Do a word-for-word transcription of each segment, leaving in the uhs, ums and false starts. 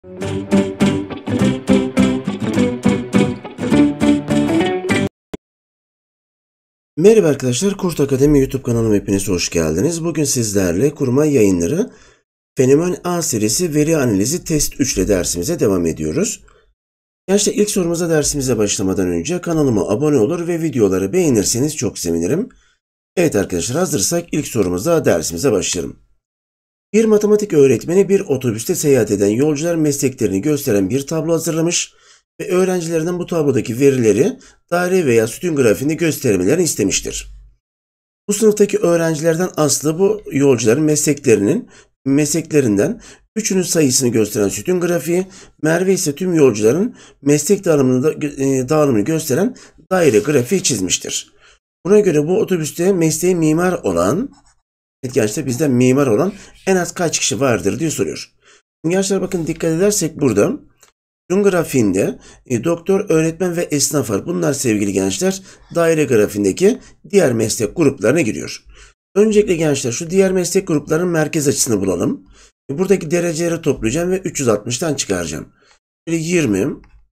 Merhaba arkadaşlar, Kurt Akademi YouTube kanalıma hepiniz hoş geldiniz. Bugün sizlerle Kurmay Yayınları Fenomen A serisi veri analizi test üç ile dersimize devam ediyoruz. Gençler, ilk sorumuza dersimize başlamadan önce kanalıma abone olur ve videoları beğenirseniz çok sevinirim. Evet arkadaşlar, hazırsak ilk sorumuzda dersimize başlayalım. Bir matematik öğretmeni bir otobüste seyahat eden yolcular mesleklerini gösteren bir tablo hazırlamış ve öğrencilerinden bu tablodaki verileri daire veya sütun grafiğinde göstermelerini istemiştir. Bu sınıftaki öğrencilerden Aslı bu yolcuların mesleklerinin mesleklerinden üçünün sayısını gösteren sütun grafiği, Merve ise tüm yolcuların meslek dağılımını, da, e, dağılımını gösteren daire grafiği çizmiştir. Buna göre bu otobüste mesleği mimar olan, evet gençler bizden mimar olan en az kaç kişi vardır diye soruyor. Gençler bakın, dikkat edersek burada sütun grafiğinde e, doktor, öğretmen ve esnaf var. Bunlar sevgili gençler daire grafiğindeki diğer meslek gruplarına giriyor. Öncelikle gençler şu diğer meslek gruplarının merkez açısını bulalım. E, buradaki dereceleri toplayacağım ve üç yüz altmıştan çıkaracağım. Böyle yirmi,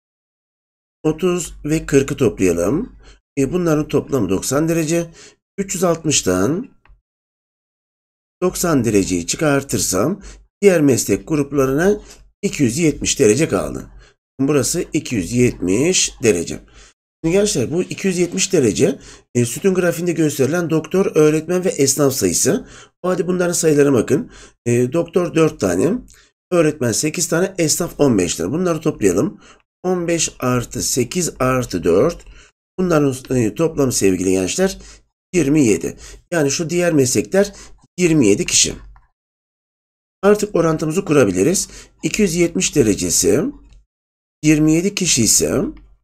otuz ve kırkı toplayalım. E, bunların toplamı doksan derece. üç yüz altmıştan doksan dereceyi çıkartırsam diğer meslek gruplarına iki yüz yetmiş derece kaldı. Burası iki yüz yetmiş derece. Şimdi gençler bu iki yüz yetmiş derece e, sütun grafiğinde gösterilen doktor, öğretmen ve esnaf sayısı. O halde bunların sayılarına bakın. E, doktor dört tane, öğretmen sekiz tane, esnaf on beş tane. Bunları toplayalım. on beş artı sekiz artı dört. Bunların e, toplamı sevgili gençler yirmi yedi. Yani şu diğer meslekler yirmi yedi kişi. Artık orantımızı kurabiliriz. iki yüz yetmiş derecesi yirmi yedi kişi ise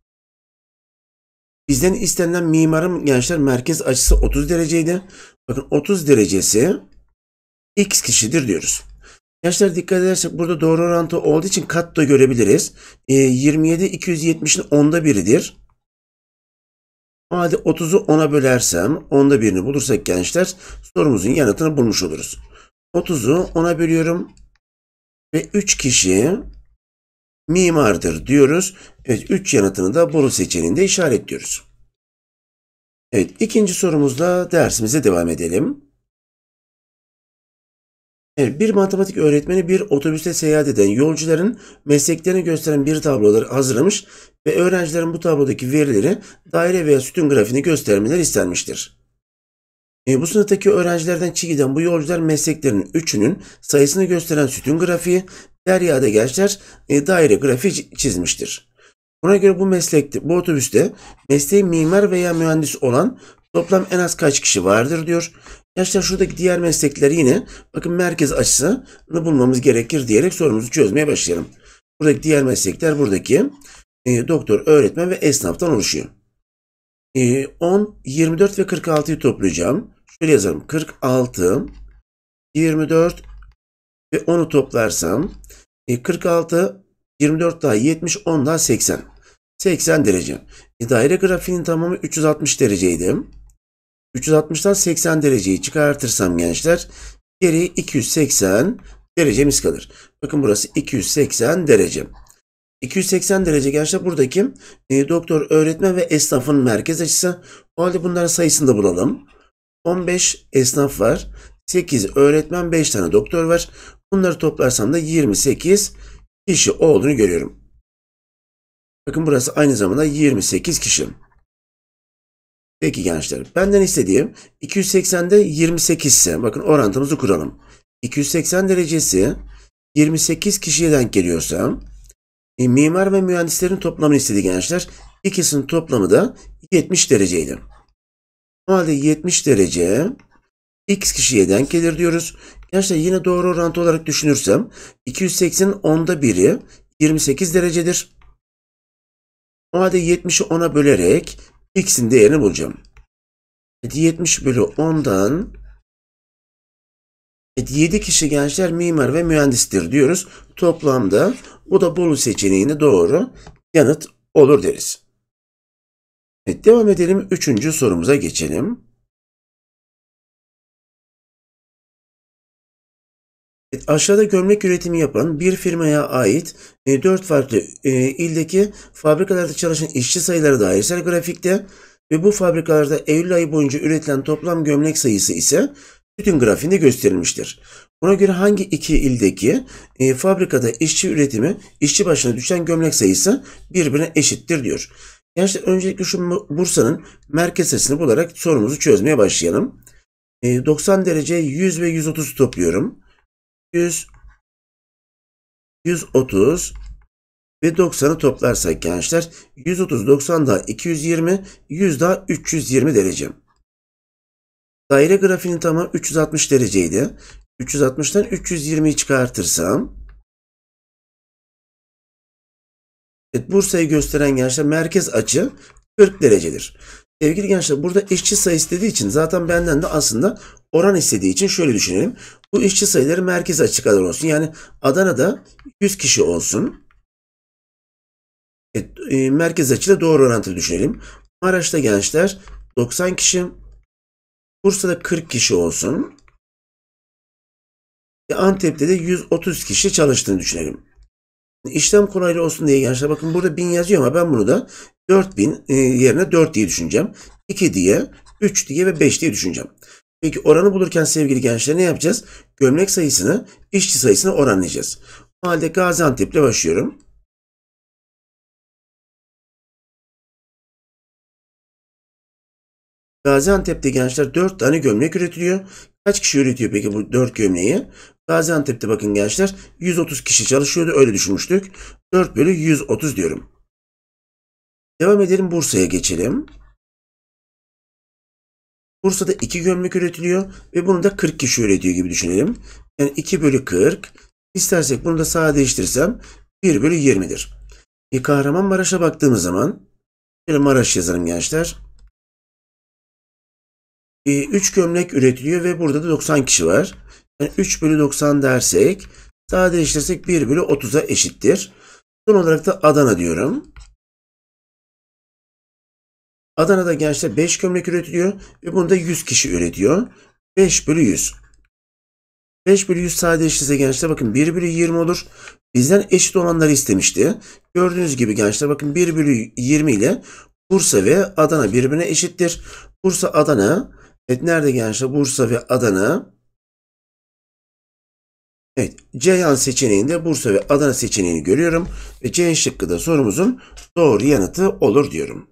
bizden istenilen mimarın gençler merkez açısı otuz dereceydi. Bakın otuz derecesi x kişidir diyoruz. Gençler dikkat edersek burada doğru orantı olduğu için kat da görebiliriz. E, yirmi yedi iki yüz yetmişin onda biridir. Hadi otuzu ona bölersem onda birini bulursak gençler sorumuzun yanıtını bulmuş oluruz. otuzu ona bölüyorum ve üç kişi mimardır diyoruz. Evet, üç yanıtını da Bolu seçeneğinde işaretliyoruz. Evet, ikinci sorumuzla dersimize devam edelim. Evet, bir matematik öğretmeni bir otobüste seyahat eden yolcuların mesleklerini gösteren bir tabloları hazırlamış ve öğrencilerin bu tablodaki verileri daire veya sütun grafiğini göstermeleri istenmiştir. E, bu sınıftaki öğrencilerden çiğden bu yolcular mesleklerinin üçünün sayısını gösteren sütun grafiği, Derya'da gençler e, daire grafiği çizmiştir. Buna göre bu meslekte, bu otobüste mesleği mimar veya mühendis olan toplam en az kaç kişi vardır diyor. Gençler şuradaki diğer meslekler yine bakın merkez açısını bulmamız gerekir diyerek sorumuzu çözmeye başlayalım. Buradaki diğer meslekler buradaki e, doktor, öğretmen ve esnaftan oluşuyor. E, on, yirmi dört ve kırk altıyı toplayacağım. Şöyle yazalım. kırk altı, yirmi dört ve onu toplarsam e, kırk altı, yirmi dört daha yetmiş, on daha seksen. seksen derece. E, daire grafiğinin tamamı üç yüz altmış dereceydi. üç yüz altmıştan seksen dereceyi çıkartırsam gençler geriye iki yüz seksen derecemiz kalır. Bakın burası iki yüz seksen derece. iki yüz seksen derece gençler buradaki e, doktor, öğretmen ve esnafın merkez açısı. O halde bunların sayısını da bulalım. on beş esnaf var. sekiz öğretmen, beş tane doktor var. Bunları toplarsam da yirmi sekiz kişi olduğunu görüyorum. Bakın burası aynı zamanda yirmi sekiz kişi. Peki gençler, benden istediğim iki yüz seksende yirmi sekiz ise bakın orantımızı kuralım. iki yüz seksen derecesi yirmi sekiz kişiye denk geliyorsa e, mimar ve mühendislerin toplamını istedi gençler. İkisinin toplamı da yetmiş dereceydi. O halde yetmiş derece x kişiye denk gelir diyoruz. Gençler yine doğru orantı olarak düşünürsem iki yüz seksenin onda biri yirmi sekiz derecedir. O halde yetmişi ona bölerek x'in değerini bulacağım. yetmiş bölü ondan yedi kişi gençler mimar ve mühendistir diyoruz. Toplamda bu da Bolu seçeneğine doğru yanıt olur deriz. Evet, devam edelim. Üçüncü sorumuza geçelim. Evet, aşağıda gömlek üretimi yapan bir firmaya ait e, dört farklı e, ildeki fabrikalarda çalışan işçi sayıları dairesel grafikte ve bu fabrikalarda Eylül ayı boyunca üretilen toplam gömlek sayısı ise sütun grafiğinde gösterilmiştir. Buna göre hangi iki ildeki e, fabrikada işçi üretimi, işçi başına düşen gömlek sayısı birbirine eşittir diyor. Gençler öncelikle şu Bursa'nın merkez açısını bularak sorumuzu çözmeye başlayalım. E, doksan derece yüz ve yüz otuz topluyorum. yüz, yüz otuz ve doksanı toplarsak gençler yüz otuz, doksan daha iki yüz yirmi, yüz daha üç yüz yirmi derece. Daire grafiğinin tamamı üç yüz altmış dereceydi. üç yüz altmıştan üç yüz yirmiyi çıkartırsam, evet, Bursa'yı gösteren gençler merkez açı kırk derecedir. Sevgili gençler, burada işçi sayı istediği için zaten benden de aslında oran istediği için şöyle düşünelim. Bu işçi sayıları merkez açı kadar olsun. Yani Adana'da yüz kişi olsun. Evet, e, merkez açıyla doğru orantılı düşünelim. Maraş'ta gençler doksan kişi, Bursa'da kırk kişi olsun. Ve Antep'te de yüz otuz kişi çalıştığını düşünelim. İşlem kolaylığı olsun diye gençler bakın burada bin yazıyor ama ben bunu da dört bin e, yerine dört diye düşüneceğim. iki diye, üç diye ve beş diye düşüneceğim. Peki oranı bulurken sevgili gençler ne yapacağız? Gömlek sayısını işçi sayısına oranlayacağız. O halde Gaziantep'le başlıyorum. Gaziantep'te gençler dört tane gömlek üretiliyor. Kaç kişi üretiyor peki bu dört gömleği? Gaziantep'te bakın gençler yüz otuz kişi çalışıyordu, öyle düşünmüştük. dört bölü yüz otuz diyorum. Devam edelim, Bursa'ya geçelim. Bursa'da iki gömlek üretiliyor ve bunu da kırk kişi üretiyor gibi düşünelim. Yani iki bölü kırk. İstersek bunu da sadeleştirirsem bir bölü yirmidir. E, Kahramanmaraş'a baktığımız zaman şöyle Maraş yazalım gençler. E, üç gömlek üretiliyor ve burada da doksan kişi var. Yani üç bölü doksan dersek sadeleştirirsek bir bölü otuza eşittir. Son olarak da Adana diyorum. Adana'da gençler beş gömlek üretiliyor ve bunu da yüz kişi üretiyor. beş bölü yüz. beş bölü yüz sadeleştirirse gençler bakın bir bölü yirmi olur. Bizden eşit olanları istemişti. Gördüğünüz gibi gençler bakın bir bölü yirmi ile Bursa ve Adana birbirine eşittir. Bursa, Adana. Evet, nerede gençler? Bursa ve Adana. Evet, Ceyhan seçeneğinde Bursa ve Adana seçeneğini görüyorum. Ve C şıkkı da sorumuzun doğru yanıtı olur diyorum.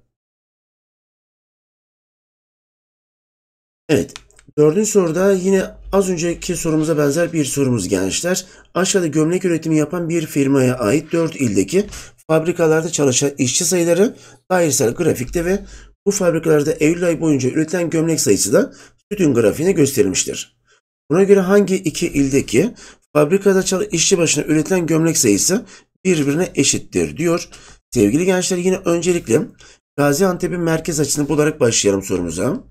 Evet. Dördüncü soruda yine az önceki sorumuza benzer bir sorumuz gençler. Aşağıda gömlek üretimi yapan bir firmaya ait dört ildeki fabrikalarda çalışan işçi sayıları dairesel grafikte ve bu fabrikalarda Eylül ayı boyunca üretilen gömlek sayısı da sütun grafiğine gösterilmiştir. Buna göre hangi iki ildeki fabrikada çalışan işçi başına üretilen gömlek sayısı birbirine eşittir diyor. Sevgili gençler, yine öncelikle Gaziantep'in merkez açısını bularak başlayalım sorumuza.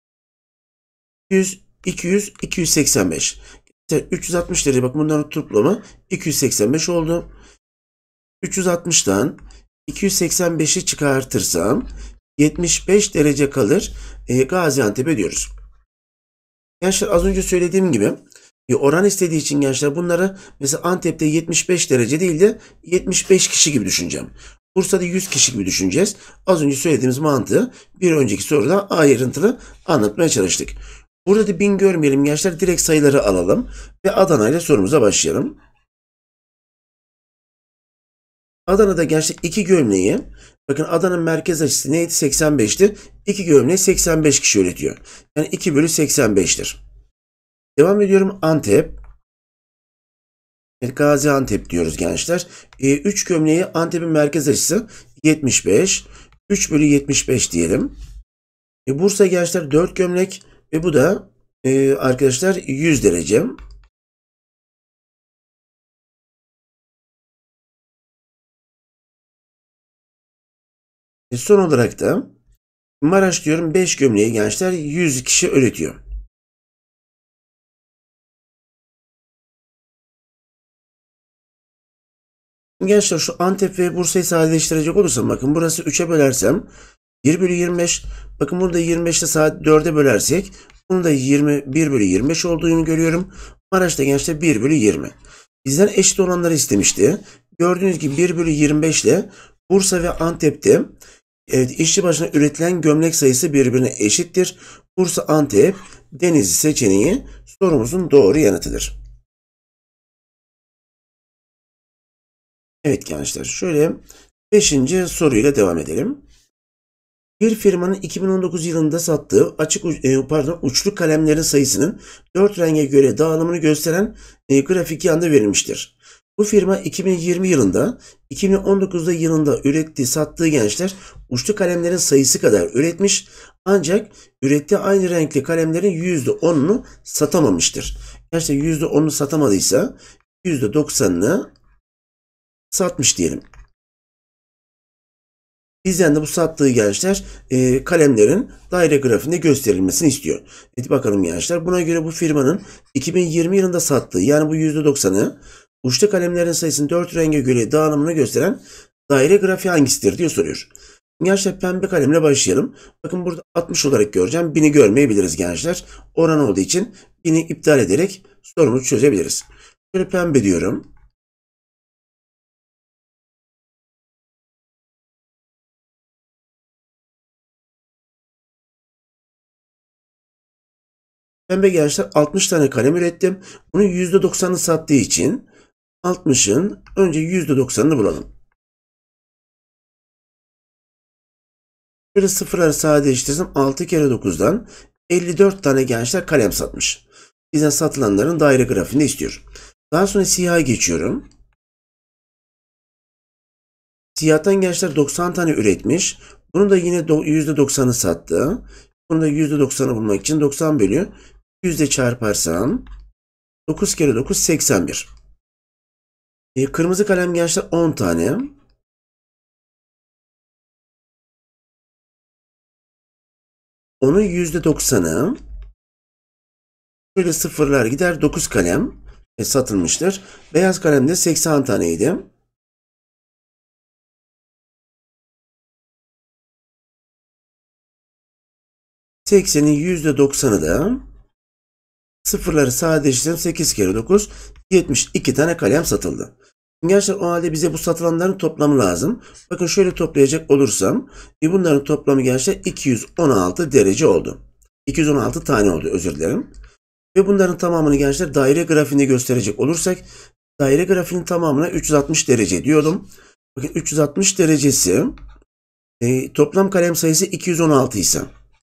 yüz, iki yüz, iki yüz seksen beş. üç yüz altmış derece, bakın bunların toplamı iki yüz seksen beş oldu. üç yüz altmıştan iki yüz seksen beşi çıkartırsam yetmiş beş derece kalır. E, Gaziantep'e diyoruz. Gençler az önce söylediğim gibi e, oran istediği için gençler bunları mesela Antep'te yetmiş beş derece değil de yetmiş beş kişi gibi düşüneceğim. Bursa'da yüz kişi gibi düşüneceğiz. Az önce söylediğimiz mantığı bir önceki soruda ayrıntılı anlatmaya çalıştık. Burada da bin görmeyelim gençler. Direkt sayıları alalım. Ve Adana ile sorumuza başlayalım. Adana'da gençler iki gömleği. Bakın Adana'nın merkez açısı neydi? seksen beşti. iki gömleği seksen beş kişi üretiyor. Yani iki bölü seksen beştir. Devam ediyorum. Antep. Evet, Gaziantep diyoruz gençler. E, üç gömleği Antep'in merkez açısı yetmiş beş. üç bölü yetmiş beş diyelim. E, Bursa gençler dört gömlek. Ve bu da e, arkadaşlar yüz derece. E, son olarak da Maraş diyorum, beş gömleği gençler yüz kişi üretiyor. Gençler şu Antep ve Bursa'yı sadeleştirecek olursam bakın burası üçe bölersem bir bölü yirmi beş. Bakın burada yirmi beşte saat dörde bölersek bunu da yirmi bir bölü yirmi beş olduğunu görüyorum. Maraş'ta gençler bir bölü yirmi. Bizden eşit olanları istemişti. Gördüğünüz gibi bir bölü yirmi beş ile Bursa ve Antep'te evet, işçi başına üretilen gömlek sayısı birbirine eşittir. Bursa, Antep, Denizli seçeneği sorumuzun doğru yanıtıdır. Evet gençler, şöyle beşinci soruyla devam edelim. Bir firmanın iki bin on dokuz yılında sattığı açık pardon uçlu kalemlerin sayısının dört renge göre dağılımını gösteren e, grafik yanda verilmiştir. Bu firma iki bin yirmi yılında iki bin on dokuz yılında ürettiği sattığı gençler uçlu kalemlerin sayısı kadar üretmiş, ancak ürettiği aynı renkli kalemlerin yüzde onunu satamamıştır. Gerçekten yüzde onunu satamadıysa yüzde doksanını satmış diyelim. Bizden de bu sattığı gençler e, kalemlerin daire grafiğinde gösterilmesini istiyor. Evet, bakalım gençler, buna göre bu firmanın iki bin yirmi yılında sattığı, yani bu yüzde doksanı uçlu kalemlerin sayısının dört renge göre dağılımını gösteren daire grafiği hangisidir diye soruyor. Gençler, pembe kalemle başlayalım. Bakın burada altmış olarak göreceğim. bini görmeyebiliriz gençler. Oran olduğu için bini iptal ederek sorumuzu çözebiliriz. Şöyle pembe diyorum. Pembe gençler altmış tane kalem ürettim. Bunun yüzde doksanını sattığı için altmışın önce yüzde doksanını bulalım. Şöyle sıfırları sadeleştirsem altı kere dokuzdan elli dört tane gençler kalem satmış. Bizden satılanların daire grafiğini istiyor. Daha sonra siyaha geçiyorum. Siyahtan gençler doksan tane üretmiş. Bunu da yine yüzde doksanı sattı. Bunu da yüzde doksanı bulmak için doksan bölü yüzde çarparsam dokuz kere dokuz seksen bir. E, kırmızı kalem gençler on tane. Onun yüzde doksanı. Böyle sıfırlar gider, dokuz kalem e, satılmıştır. Beyaz kalem de seksen taneydi. seksenin yüzde doksanı da sıfırları sadeleştirelim, sekiz kere dokuz yetmiş iki tane kalem satıldı. Gençler, o halde bize bu satılanların toplamı lazım. Bakın şöyle toplayacak olursam e bunların toplamı gençler iki yüz on altı derece oldu. iki yüz on altı tane oldu, özür dilerim. Ve bunların tamamını gençler daire grafiğinde gösterecek olursak daire grafiğinin tamamına üç yüz altmış derece diyorum. Bakın üç yüz altmış derecesi e, toplam kalem sayısı iki yüz on altı ise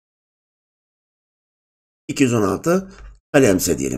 iki yüz on altı kalemse diyelim.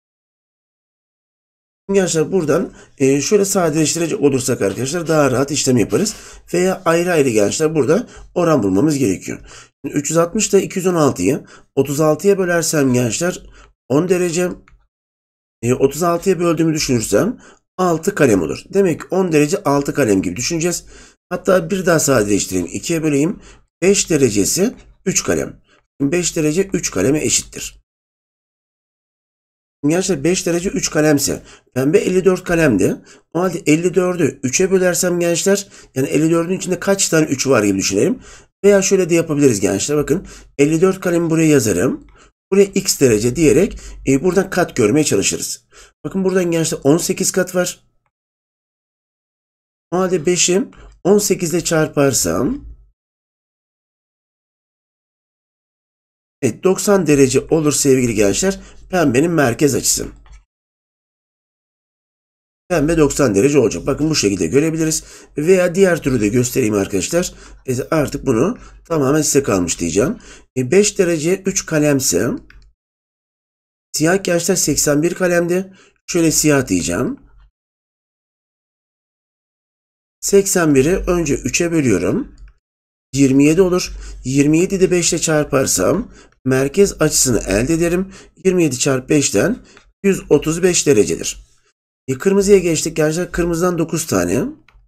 Gençler, buradan e, şöyle sadeleştirecek olursak arkadaşlar daha rahat işlem yaparız. Veya ayrı ayrı gençler burada oran bulmamız gerekiyor. Şimdi üç yüz altmış ile iki yüz on altıyı otuz altıya bölersem gençler on derece, e, otuz altıya böldüğümü düşünürsem altı kalem olur. Demek ki on derece altı kalem gibi düşüneceğiz. Hatta bir daha sadeleştireyim, ikiye böleyim. beş derecesi üç kalem. beş derece üç kaleme eşittir. Gençler, beş derece üç kalemse pembe elli dört kalemdi. O halde elli dördü üçe bölersem gençler, yani elli dördün içinde kaç tane üç var gibi düşünelim. Veya şöyle de yapabiliriz gençler, bakın elli dört kalemi buraya yazarım. Buraya x derece diyerek e, buradan kat görmeye çalışırız. Bakın buradan gençler on sekiz kat var. O halde beşi on sekiz ile çarparsam evet, doksan derece olur sevgili gençler, pembenin merkez açısı. Pembe doksan derece olacak. Bakın bu şekilde görebiliriz. Veya diğer türlü de göstereyim arkadaşlar. E artık bunu tamamen size kalmış diyeceğim. E beş derece üç kalemse siyah gençler seksen bir kalemdi. Şöyle siyah diyeceğim. seksen biri önce üçe bölüyorum. yirmi yedi olur. yirmi yedi de beş ile çarparsam merkez açısını elde ederim. yirmi yedi çarpı beşten yüz otuz beş derecedir. E, kırmızıya geçtik gençler. Kırmızıdan dokuz tane.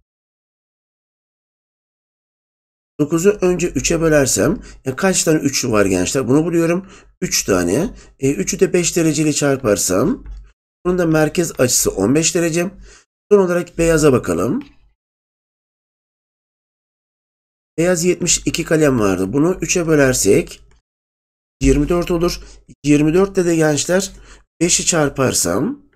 dokuzu önce üçe bölersem yani kaç tane üç var gençler? Bunu buluyorum. üç tane. E, üçü de beş dereceyle çarparsam bunun da merkez açısı on beş derece. Son olarak beyaza bakalım. Beyaz yetmiş iki kalem vardı. Bunu üçe bölersek yirmi dört olur. yirmi dörtte de gençler beşi çarparsam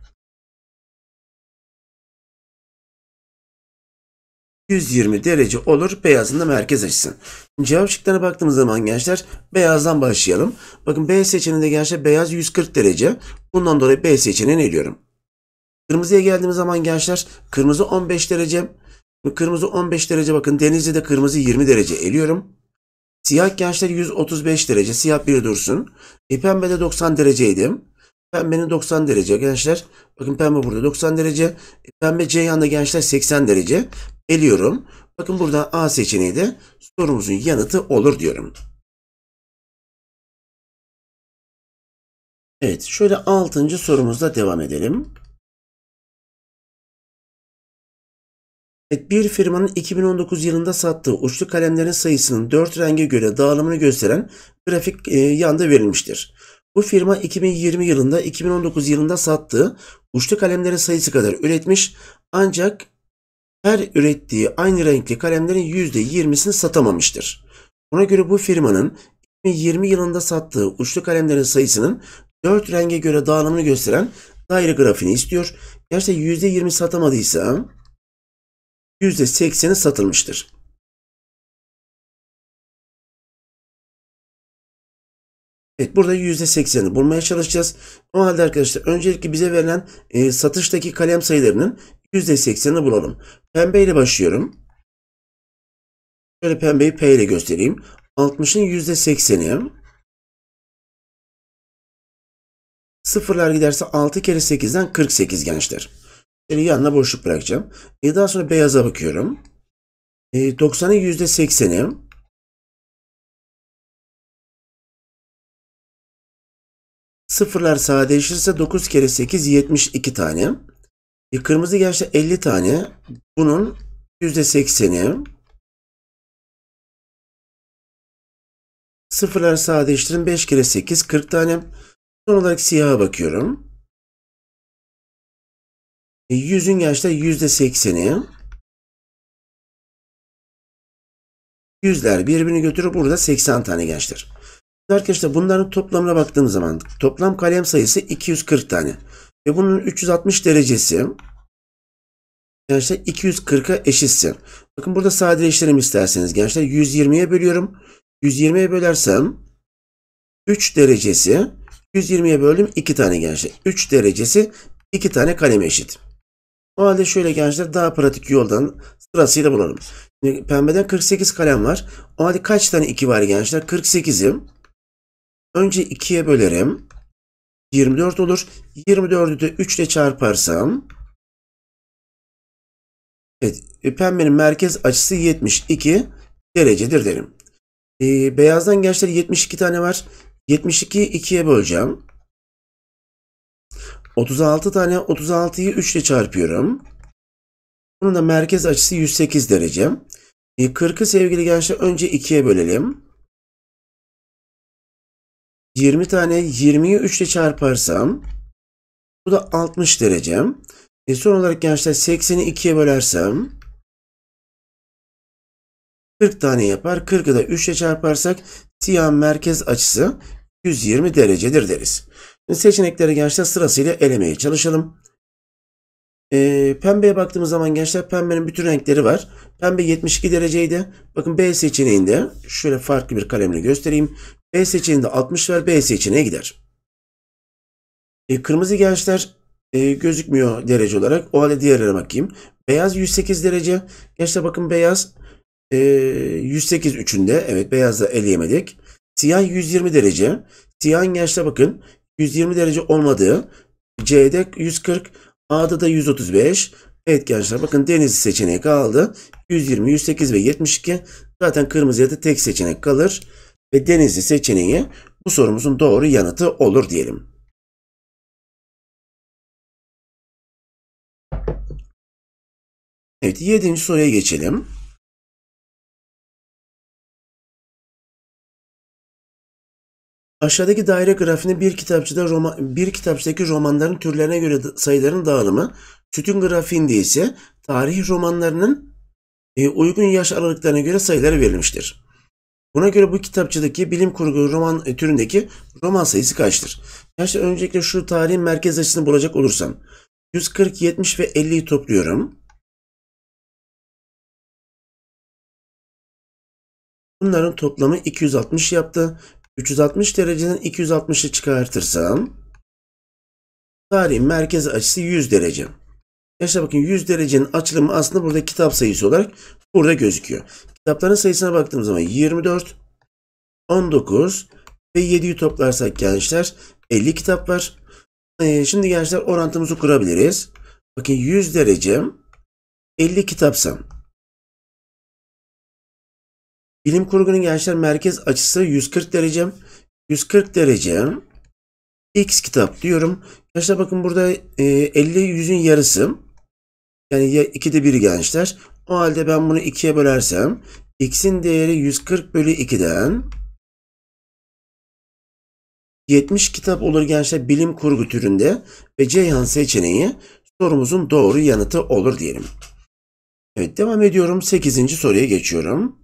yüz yirmi derece olur beyazın da merkez açısı. Cevap şıklarına baktığımız zaman gençler beyazdan başlayalım. Bakın B seçeneğinde gençler beyaz yüz kırk derece. Bundan dolayı B seçeneğini eliyorum. Kırmızıya geldiğimiz zaman gençler kırmızı on beş derece. Kırmızı on beş derece, bakın Denizli'de kırmızı yirmi derece eliyorum. Siyah gençler yüz otuz beş derece. Siyah bir dursun. E, pembe de doksan dereceydi. Pembenin doksan derece gençler. Bakın pembe burada doksan derece. E, pembe Ceyhan'da gençler seksen derece. Eliyorum. Bakın burada A seçeneği de sorumuzun yanıtı olur diyorum. Evet, şöyle altıncı sorumuzla devam edelim. Evet, bir firmanın iki bin on dokuz yılında sattığı uçlu kalemlerin sayısının dört renge göre dağılımını gösteren grafik e, yanda verilmiştir. Bu firma iki bin yirmi yılında iki bin on dokuz yılında sattığı uçlu kalemlerin sayısı kadar üretmiş, ancak her ürettiği aynı renkli kalemlerin yüzde yirmisini satamamıştır. Buna göre bu firmanın iki bin yirmi yılında sattığı uçlu kalemlerin sayısının dört renge göre dağılımını gösteren daire grafiğini istiyor. Gerçekten yüzde yirmi satamadıysa yüzde sekseni satılmıştır. Evet, burada yüzde sekseni bulmaya çalışacağız. O halde arkadaşlar öncelikle bize verilen e, satıştaki kalem sayılarının yüzde seksenini bulalım. Pembe ile başlıyorum. Şöyle pembeyi P ile göstereyim. altmışın yüzde sekseni. Sıfırlar giderse altı kere sekizden kırk sekiz gençler. Şöyle yanına boşluk bırakacağım. E, daha sonra beyaza bakıyorum. E, doksanın yüzde sekseni. Sıfırlar sadeleşirse dokuz kere sekiz yetmiş iki tane. E, kırmızı gençler elli tane. Bunun yüzde sekseni. Sıfırlar sadeleştirin, beş kere sekiz kırk tane. Son olarak siyaha bakıyorum. E, yüzün gençler yüzde sekseni. Yüzler birbirini götürüp burada seksen tane gençler. Arkadaşlar bunların toplamına baktığım zaman toplam kalem sayısı iki yüz kırk tane. Ve bunun üç yüz altmış derecesi gençler iki yüz kırka eşitse. Bakın burada sadeleştirelim isterseniz gençler. yüz yirmiye bölüyorum. yüz yirmiye bölersem üç derecesi, yüz yirmiye böldüm iki tane gençler. üç derecesi iki tane kaleme eşit. O halde şöyle gençler daha pratik yoldan sırasıyla bulalım. Şimdi pembeden kırk sekiz kalem var. O halde kaç tane iki var gençler? kırk sekizi önce ikiye bölerim. yirmi dört olur. yirmi dördü de üç ile çarparsam evet, pembenin merkez açısı yetmiş iki derecedir derim. E, beyazdan gençler yetmiş iki tane var. yetmiş ikiyi ikiye böleceğim. otuz altı tane, otuz altıyı üç ile çarpıyorum. Bunun da merkez açısı yüz sekiz derece. E, kırkı sevgili gençler önce ikiye bölelim. yirmi tane, yirmiyi üç ile çarparsam bu da altmış derece. E, son olarak gençler sekseni ikiye bölersem kırk tane yapar. kırkı da üç ile çarparsak siyahın merkez açısı yüz yirmi derecedir deriz. Şimdi seçenekleri gençler sırasıyla elemeye çalışalım. E, pembeye baktığımız zaman gençler pembenin bütün renkleri var. Pembe yetmiş iki dereceydi. Bakın B seçeneğinde şöyle farklı bir kalemle göstereyim. B seçeneğinde altmış var. B seçeneğe gider. E, kırmızı gençler e, gözükmüyor derece olarak. O halde diğerlere bakayım. Beyaz yüz sekiz derece. Gençler bakın beyaz e, yüz sekiz üçünde. Evet, beyazda eleyemedik. Siyah yüz yirmi derece. Siyahın gençler bakın yüz yirmi derece olmadığı. C'de yüz kırk. A'da da yüz otuz beş. Evet gençler bakın Denizli seçeneği kaldı. yüz yirmi, yüz sekiz ve yetmiş iki. Zaten kırmızıya da tek seçenek kalır. Ve Denizli seçeneği bu sorumuzun doğru yanıtı olur diyelim. Evet, yedinci soruya geçelim. Aşağıdaki daire grafiğinde bir kitapçıda roman, bir kitapçıdaki romanların türlerine göre sayıların dağılımı, sütun grafiğinde ise tarihi romanlarının e, uygun yaş aralıklarına göre sayıları verilmiştir. Buna göre bu kitapçıdaki bilim kurgu roman e, türündeki roman sayısı kaçtır? Gençler öncelikle şu tarihin merkez açısını bulacak olursam yüz kırk, yetmiş ve elliyi topluyorum. Bunların toplamı iki yüz altmış yaptı. üç yüz altmış dereceden iki yüz altmışı çıkartırsam tarihin merkez açısı yüz derece. Yaşa bakın, yüz derecenin açılımı aslında burada kitap sayısı olarak burada gözüküyor. Kitapların sayısına baktığımız zaman yirmi dört, on dokuz ve yediyi toplarsak gençler elli kitap var. Ee, şimdi gençler orantımızı kurabiliriz. Bakın yüz derece elli kitapsam bilim kurgunun gençler merkez açısı yüz kırk derece. yüz kırk derece x kitap diyorum. Gençler bakın burada e, elli yüzün yarısı. Yani ya ikide biri gençler. O halde ben bunu ikiye bölersem x'in değeri yüz kırk bölü ikiden yetmiş kitap olur gençler bilim kurgu türünde ve Ceyhan seçeneği sorumuzun doğru yanıtı olur diyelim. Evet, devam ediyorum. sekizinci soruya geçiyorum.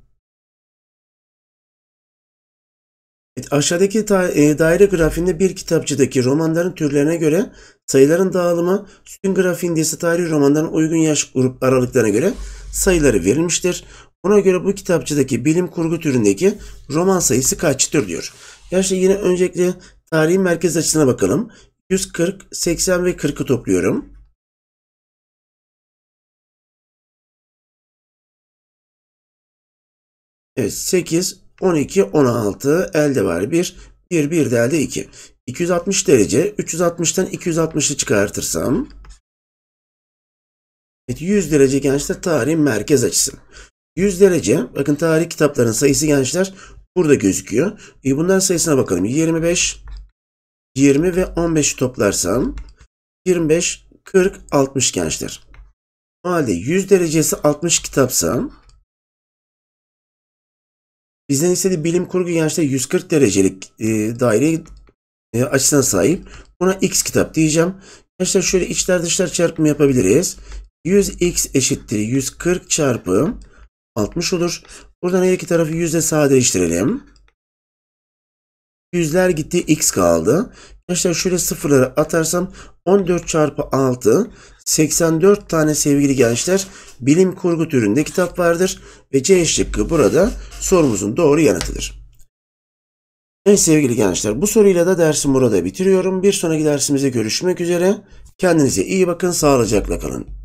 Evet, aşağıdaki daire grafiğinde bir kitapçıdaki romanların türlerine göre sayıların dağılımı, sütun grafiğinde ise tarihi romanların uygun yaş grup aralıklarına göre sayıları verilmiştir. Buna göre bu kitapçıdaki bilim kurgu türündeki roman sayısı kaçtır diyor. Gerçi yine öncelikle tarihin merkez açısına bakalım. yüz kırk, seksen ve kırkı topluyorum. Evet, sekiz, on iki, on altı, elde var bir, bir, bir de elde iki. iki yüz altmış derece, üç yüz altmıştan iki yüz altmışı çıkartırsam, evet, yüz derece gençler tarihin merkez açısı. yüz derece, bakın tarih kitapların sayısı gençler burada gözüküyor. E bunların sayısına bakalım. yirmi beş, yirmi ve on beşi toplarsam, yirmi beş, kırk, altmış gençler. O halde yüz derecesi altmış kitapsa, bizden istediği bilim kurgu gençler yüz kırk derecelik e, daire e, açısına sahip. Buna x kitap diyeceğim. Gençler şöyle içler dışlar çarpımı yapabiliriz. yüz x eşittir yüz kırk çarpı altmış olur. Buradan her iki tarafı yüzle sadeleştirelim. Yüzler gitti, x kaldı. Gençler şöyle sıfırları atarsam on dört çarpı altı, seksen dört tane sevgili gençler bilim kurgu türünde kitap vardır ve C şıkkı burada sorumuzun doğru yanıtıdır. Evet sevgili gençler, bu soruyla da dersimi burada bitiriyorum. Bir sonraki dersimizde görüşmek üzere. Kendinize iyi bakın, sağlıcakla kalın.